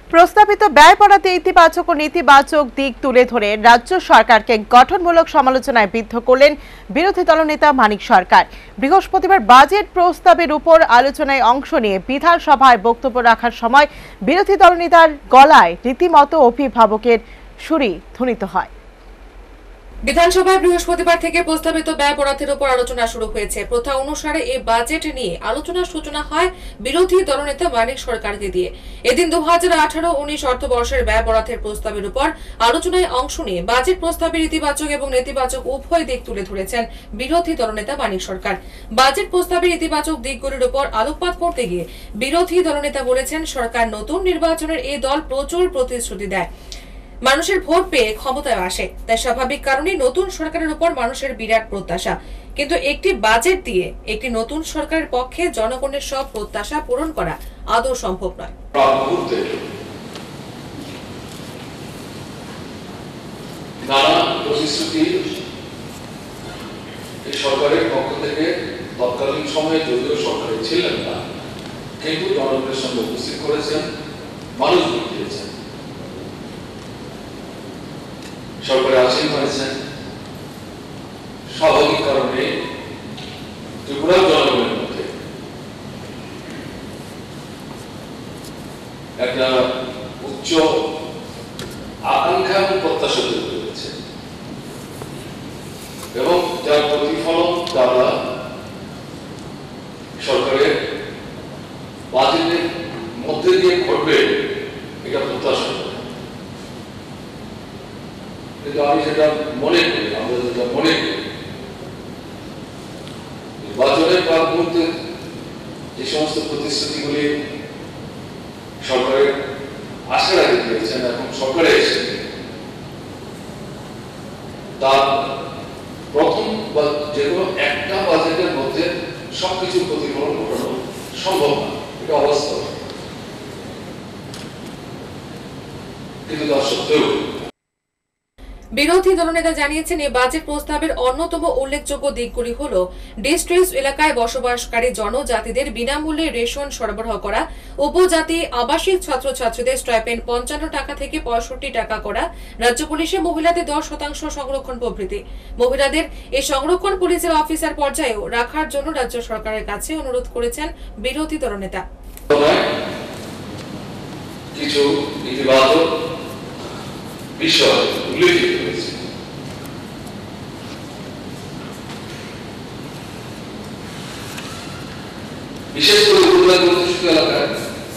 প্রস্তাবিত ব্যয় বরাদ্দে ইতিবাচক ও নেতিবাচক দিক তুলে ধরে রাজ্য সরকারকে গঠনমূলক সমালোচনায় বিদ্ধ করলেন বিরোধী দলনেতা মানিক সরকার। বৃহস্পতিবার বাজেট প্রস্তাবের উপর আলোচনায় অংশ নিয়ে বিধানসভায় বক্তব্য রাখার সময় বিরোধী দলনেতার গলায় রীতিমতো অভিভাবকের সুরই ধ্বনিত হয়। বিধানসভায় বৃহস্পতিবার থেকে প্রস্তাবিত ব্যয় বরাদ্দের উপর আলোচনা শুরু হয়েছে। প্রথা অনুসারে এই বাজেট নিয়ে আলোচনার সূচনা হয় বিরোধী দলনেতা মানিক সরকারকে দিয়ে। এদিন 2018-19 অর্থবর্ষের ব্যয় বরাদ্দের প্রস্তাবের উপর আলোচনায় অংশ নিয়ে বাজেট প্রস্তাবের ইতিবাচক এবং নেতিবাচক উভয় দিক তুলে ধরেছেন বিরোধী দলনেতা মানিক সরকার। বাজেট প্রস্তাবের ইতিবাচক দিকগুলির উপর আলোকপাত করতে গিয়ে বিরোধী দলনেতা বলেছেন, সরকার নতুন নির্বাচনের এই দল প্রচুর প্রতিশ্রুতি দেয়, মানুষের ভোট পেয়ে ক্ষমতায় আসে, তাই স্বাভাবিক কারণে নতুন সরকারের উপর মানুষের বিরাট প্রত্যাশা। কিন্তু একটি বাজেট দিয়ে একটি নতুন সরকারের পক্ষে জনগণের সব প্রত্যাশা পূরণ করা আদৌ সম্ভব নয়। নানা প্রতিশ্রুতি এই সরকারের পক্ষ থেকে তৎকালীন সময়ে যদিও সরকারে ছিলেন না, কিন্তু জনগণের সঙ্গে উপস্থিত করেছেন, মানুষ ভোট দিয়েছেন, সরকারে আসীন হয়েছেন। স্বাভাবিক কারণে ত্রিপুরার জনগণের মধ্যে একটা উচ্চ আকাঙ্ক্ষা এবং প্রত্যাশা তৈরি হয়েছে এবং যার প্রতিফলন তারা সরকারের বাজেটের মধ্যে দিয়ে ঘটবে এটা প্রত্যাশা করে। কিন্তু আমি যেটা মনে করি, আমরা যেটা মনে করি, নির্বাচনের প্রাক মুহূর্তে যে সমস্ত প্রতিশ্রুতিগুলি সরকারের আশার আগে দিয়েছেন, এখন সরকারে এসে তার প্রথম বা যে কোনো একটা বাজেটের মধ্যে সবকিছু প্রতিফলন ঘটানো সম্ভব না, এটা অবাস্তব। কিন্তু তার সত্ত্বেও বিরোধী দলনেতা জানিয়েছেন, এই বাজেট প্রস্তাবের অন্যতম উল্লেখযোগ্য দিকগুলি হল ডিস্ট্রেস এলাকায় বসবাসকারী জনজাতিদের বিনামূল্যে রেশন সরবরাহ করা, উপজাতি আবাসিক ছাত্রছাত্রীদের স্টাইপেন্ড 55 টাকা থেকে 65 টাকা করা, রাজ্য পুলিশে মহিলাদের 10% সংরক্ষণ প্রভৃতি। মহিলাদের এই সংরক্ষণ পুলিশের অফিসার পর্যায়েও রাখার জন্য রাজ্য সরকারের কাছে অনুরোধ করেছেন বিরোধী দলনেতা। কিছু ইতিবাচক বিষয় উল্লেখিত হয়েছে। বিশেষ করে উপজেলা অধ্যুষিত এলাকায়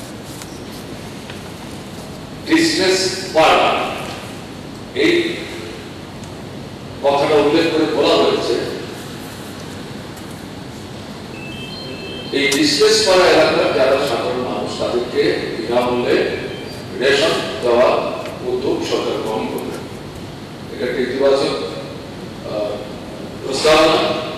ডিস্ট্রেস পাড়া, এই কথাটা উল্লেখ করে বলা হয়েছে, এই ডিস্ট্রেস পাড়া এলাকার যারা সাধারণ মানুষ তাদেরকে বিনামূল্যে রেশন দেওয়া উদ্যোগ সরকার গ্রহণ করবে। এটা একটি ইতিবাচক প্রস্তাবনা।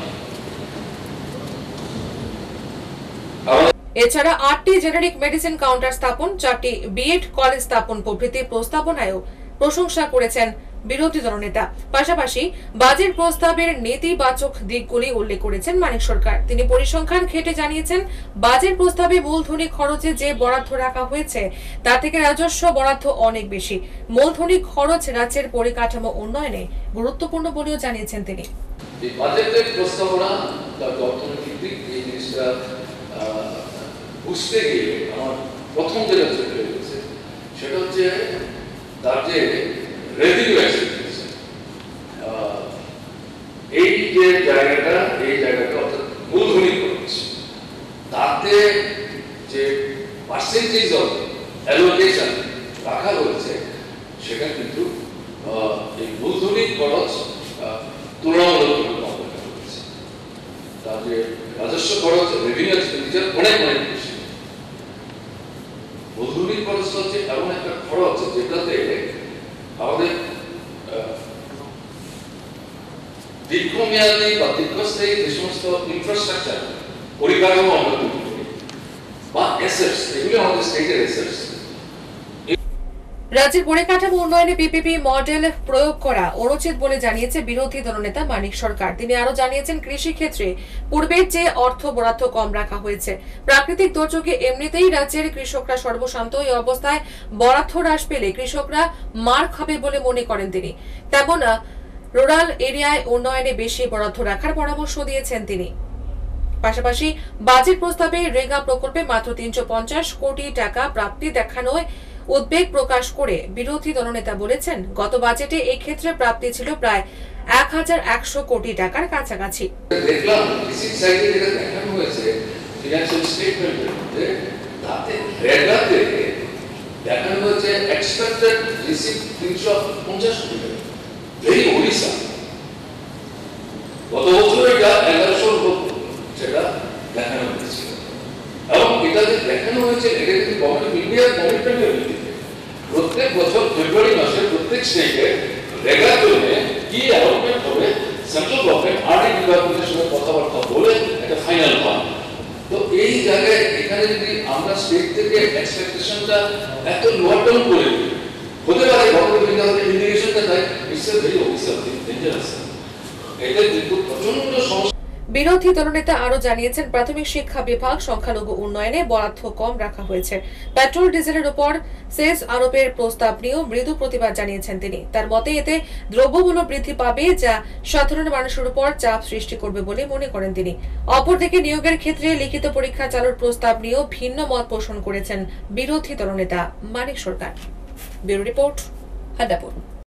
এছাড়া 8টি জেনারিক মেডিসিন কাউন্টার স্থাপন, 4টি বিএড কলেজ স্থাপন প্রভৃতি প্রস্তাবনায়ও প্রশংসা করেছেন বিরোধী দলনেতা। পাশাপাশি বাজেট প্রস্তাবের নেতিবাচক দিকগুলি উল্লেখ করেছেন মানিক সরকার। তিনি পরিসংখ্যান ঘেঁটে জানিয়েছেন, বাজেট প্রস্তাবে মূলধনী খরচে যে বরাদ্দ রাখা হয়েছে তা থেকে রাজস্ব বরাদ্দ অনেক বেশি। মূলধনী খরচ রাজ্যের পরিকাঠামো উন্নয়নে গুরুত্বপূর্ণ বলেও জানিয়েছেন তিনি। এই বাজেটের প্রস্তাবনা তার অর্থনৈতিক দিক, এই জিনিসটা বুঝতে গিয়ে আমার প্রথম যেটা চোখে লেগেছে সেটা হচ্ছে তার যে রেভিনিউ এক্সপেকটেশন, এই যে জায়গাটা, এই জায়গাটা অর্থাৎ মূলধনী খরচ, তাতে যে পার্সেন্টেজ অফ অ্যালোকেশন রাখা হয়েছে সেটা কিন্তু এই মূলধনী খরচ তুলনামূলকভাবে কম রাখা হয়েছে। তার যে রাজস্ব খরচ, রেভিনিউ এক্সপেন্ডিচার অনেক অনেক বেশি। মূলধনী খরচ হচ্ছে এমন একটা খরচ যেটাতে আমাদের দীর্ঘমেয়াদী বা দীর্ঘস্থায়ী যে সমস্ত ইনফ্রাস্ট্রাকচার, পরিকাঠামো আমরা তৈরি করি, বা অ্যাসেটস, এগুলি আমাদের স্টেটের অ্যাসেটস, রাজ্যের পরিকাঠামো উন্নয়নে পিপিপি মডেল প্রয়োগ করা অনুচিত বলে জানিয়েছে বিরোধী দলনেতা মানিক সরকার। তিনি আরো জানিয়েছেন, কৃষি ক্ষেত্রে পূর্বের চেয়ে অর্থ বরাদ্দ কম রাখা হয়েছে। প্রাকৃতিক দুর্যোগে এমনিতেই রাজ্যের কৃষকরা সর্বশান্ত। এই অবস্থায় বরাদ্দ হ্রাস পেলে কৃষকরা মার খাবে বলে মনে করেন তিনি। তেমন রুরাল এরিয়ায় উন্নয়নে বেশি বরাদ্দ রাখার পরামর্শ দিয়েছেন তিনি। পাশাপাশি বাজেট প্রস্তাবে রেগা প্রকল্পে মাত্র 350 কোটি টাকা প্রাপ্তি দেখানোয় উদ্বেগ প্রকাশ করে বিরোধী দলনেতা বলেছেন, গত বাজেটে এই ক্ষেত্রে প্রাপ্তি ছিল প্রায় 1100 কোটি টাকার কাছাকাছি। দেখলাম রিসিট সাইডে যেটা দেখানো হয়েছে ফিনান্সিয়াল স্টেটমেন্টের মধ্যে, তাতে রেগাতে দেখানো হয়েছে এক্সপেক্টেড রিসিট 350 কোটি টাকা। ভেরি ওড়িশা। গত বছর এটা 1100 সেটা দেখানো হয়েছিল, এবং এটা যে দেখানো হয়েছে এটা কিন্তু গভর্নমেন্ট অফ ইন্ডিয়ার কমিটমেন্টের ভিত্তিতে প্রত্যেক বছর ফেব্রুয়ারি মাসে প্রত্যেক স্টেটে রেগার জন্য কি অ্যালটমেন্ট হবে সেন্ট্রাল গভর্নমেন্ট আর্থিক বিভাগের সঙ্গে কথাবার্তা বলে একটা ফাইনাল হয়। তো এই জায়গায় এখানে যদি আমরা স্টেট থেকে এক্সপেকটেশনটা এত লোয়ার ডাউন করে দিই, হতে পারে গভর্নমেন্ট অফ ইন্ডিয়া ইন্ডিকেশনটা দেয় it's a very official dangerous. এটা কিন্তু প্রচন্ড সমস্যা। বিরোধী দলনেতা আরো জানিয়েছেন, প্রাথমিক শিক্ষা বিভাগ সংখ্যালঘু উন্নয়নে বরাদ্দ কম রাখা হয়েছে। পেট্রোল ডিজেলের উপর সেস আরোপের প্রস্তাব নিয়েও মৃদু প্রতিবাদ জানিয়েছেন তিনি। তার মতে এতে দ্রব্যমূল্য বৃদ্ধি পাবে, যা সাধারণ মানুষের উপর চাপ সৃষ্টি করবে বলে মনে করেন তিনি। অপরদিকে নিয়োগের ক্ষেত্রে লিখিত পরীক্ষা চালুর প্রস্তাব নিয়েও ভিন্ন মত পোষণ করেছেন বিরোধী দলনেতা মানিক সরকার। Bureau report, হাদাপুর।